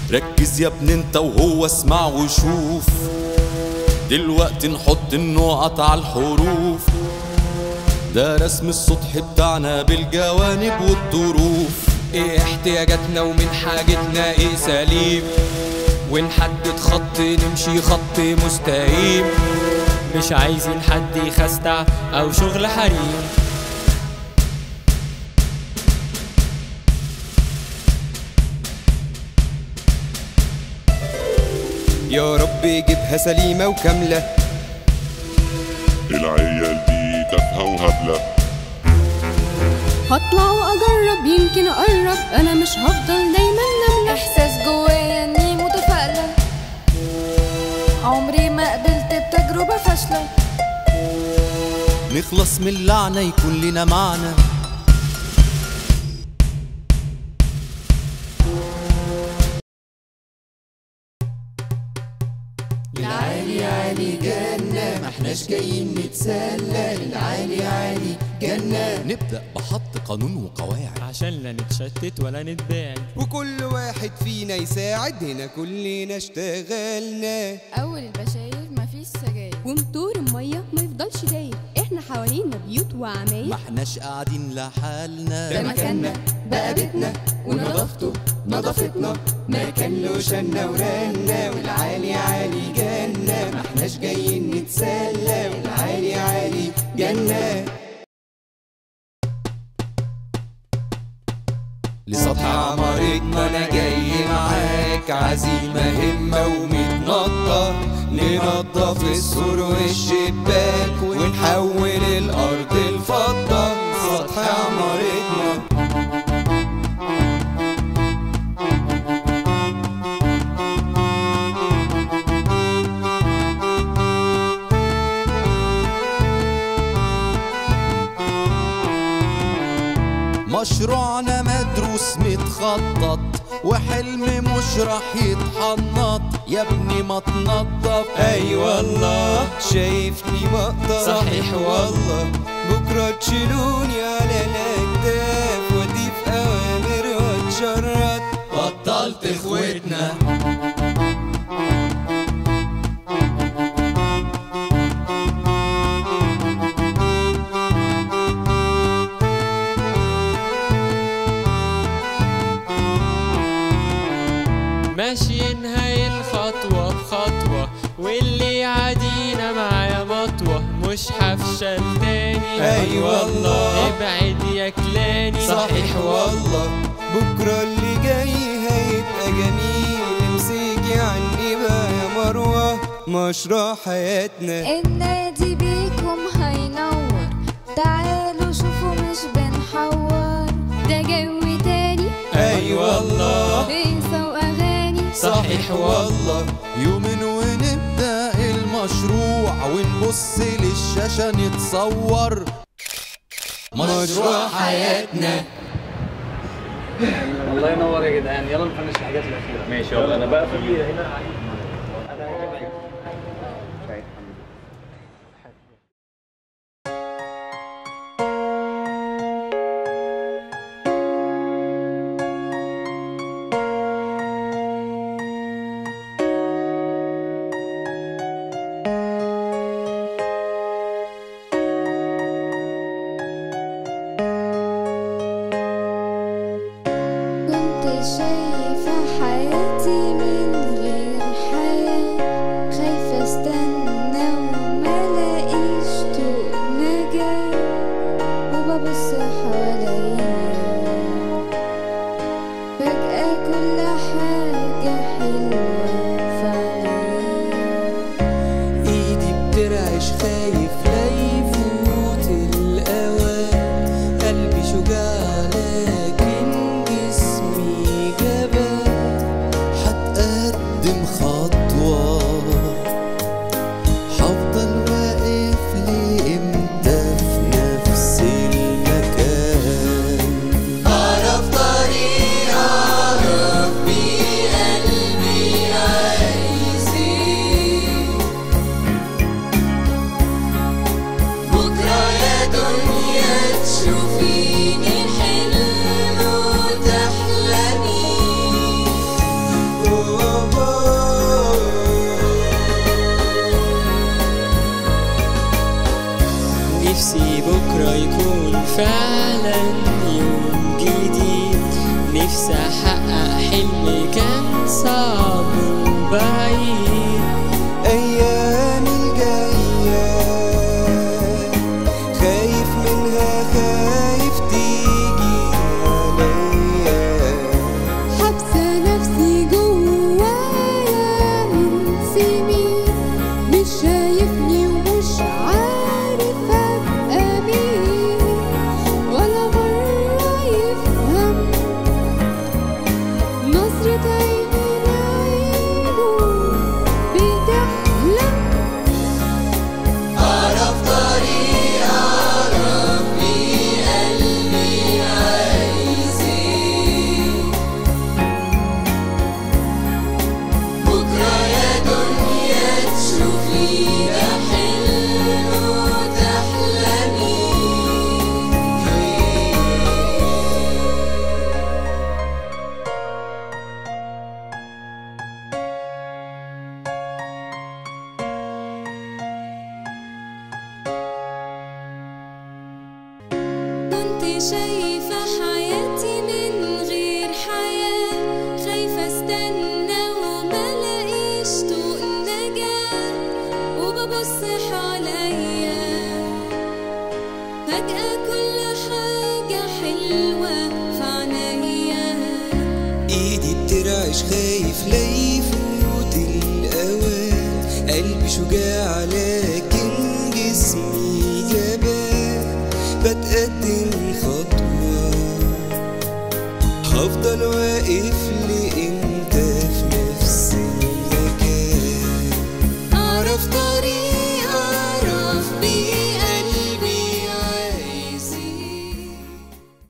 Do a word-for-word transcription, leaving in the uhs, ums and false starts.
ركز يا ابني انت وهو، اسمع وشوف. دلوقتي نحط النقط على الحروف، ده رسم السطح بتاعنا بالجوانب والظروف. ايه احتياجاتنا ومن حاجتنا ايه سليم، ونحدد خط نمشي خط مستقيم. مش عايزين حد يخستع او شغل حريم. يا رب يجيبها سليمة وكاملة. العيال دي تافهة وهبلة. هطلع واجرب يمكن اقرب، انا مش هفضل دايما نملة. احساس جوايا اني متفائلة، عمري ما قبلت بتجربة فاشلة. نخلص من اللعنة يكون لنا معنى. العالي عالي جنة، ما احناش جايين نتسلى. العالي عالي جنة. نبدأ بحط قانون وقواعد عشان لا نتشتت ولا نتباعد، وكل واحد فينا يساعد. هنا كلنا اشتغلنا. اول البشاير مفيش سجاير، ومطور المية ما يفضلش داير. احنا حوالينا بيوت وعماير، ما احناش قاعدين لحالنا. ده مكاننا بقى بيتنا، ونظافته نظافتنا. ما كان له شنا ورنا. والعالي عالي جنة، ما احناش جايين نتسلى. والعالي عالي جنة. لسطح عمارتنا انا جاي معاك. عزيمة همة ومتنطة، ننضف السور والشباك ونحول الارض الفضة. سطح عمارتنا مشروعنا مدروس متخطط، وحلم مش راح يتحنط. يا ابني ما تنضف. اي والله شايفني مقطع. صحيح والله. بكرة تشيلوني على الاكتاف، واضيف اوامر واتشرط. بطلت اخوتنا. ماشيين هاي الخطوة بخطوة، واللي يعادينا معايا مطوة. مش هفشل تاني. اي والله. ابعد يا كلاني. صحيح والله. بكرة اللي جاي هيبقى جميل. امسكي عني بقى يا مروة، مشروع حياتنا. النادي بيكم هينور، تعالوا شوفوا مش بنحور. ده جو تاني. اي والله. هيصة واغاني. صحيح والله. يومين ونبدأ المشروع، ونبص للشاشة نتصور. مشروع حياتنا. الله ينور يا جدعان. يلا نفنش الحاجات الأخيرة. ماشي يلا. أنا بقى في هنا. كنت شايفة حياتي من غير نفسي احقق حلمي كان صعب وبعيد. أيامي الجاية خايف منها، خايف تيجي عليا. حابسة نفسي جوايا من سنين، مش شايفني ومش عارف أبقى مين، ولا مرة يفهم نظرة عيني لعينه بتحلم. أعرف طريق، أعرف بيه قلبي عايز إيه. بكرة يا دنيا تشوفي ده حلم وتحلمي. كنت شايفة حياتي من غير حياة، خايفة استنى وما لاقيش طوق نجاة، وببص حواليا فجأة كل حاجة حلوة في عينيا. ايدي بترعش خايف لا يفوت الاوان، قلبي شجاع لكن جسمي جبان. بتقدم خطوة هفضل واقف لإن